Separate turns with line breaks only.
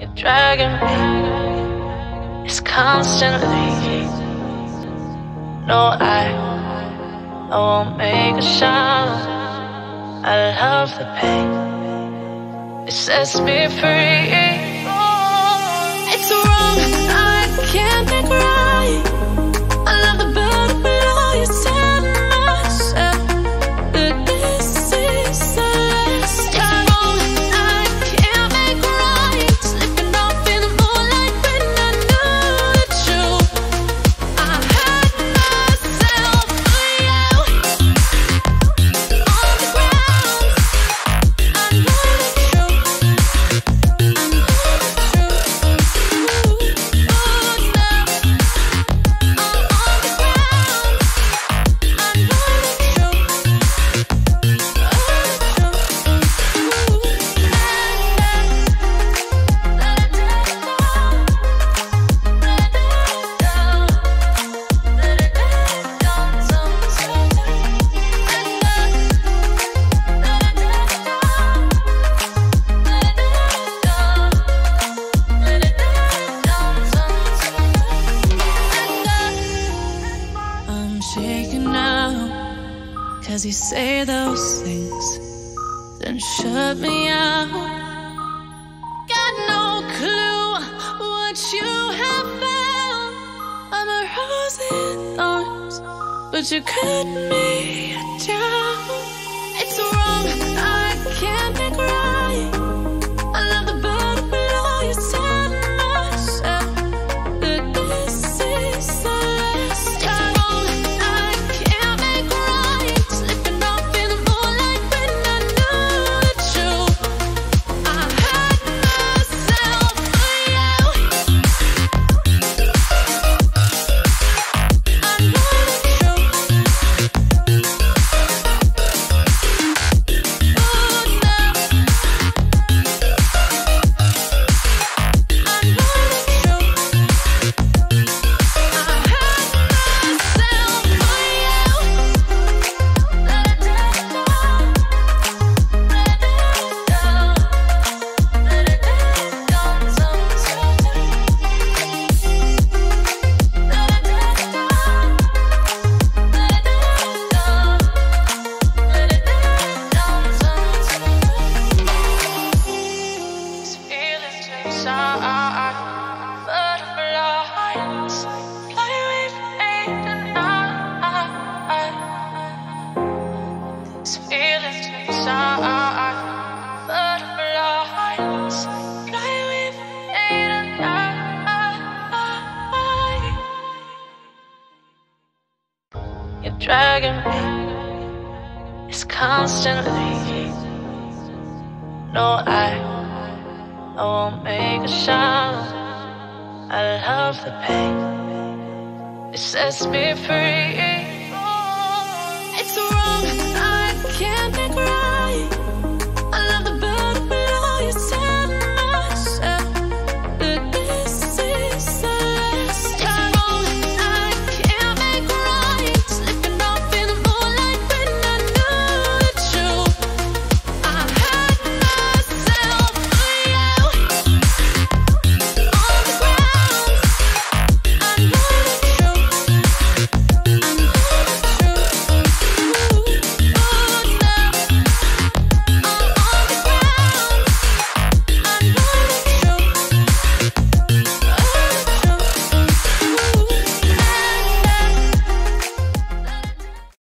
You're dragging me, it's constantly. No, I won't make a sound. I love the pain, it sets me free. It's wrong, I can't make right. I love the bird below you, tell myself that this is the last. It's wrong, I can't make right. Slipping off in the moonlight when I knew the truth. I had myself for you. On the ground, I know the truth. I know the truth. Oh, now I'm shaking now, 'cause you say those things, then shut me out. Got no clue what you have found. I'm a rose in thorns, but you cut me down. It's wrong, I can't make right. I love the bird below you, tell myself that this is the last. It's wrong, I can't make right. Slipping off in the moonlight when I knew the truth. I had myself for you. I know the truth. Oh, now I know you're dragging me, it's constantly. No, I won't make a sound. I love the pain, it sets me free.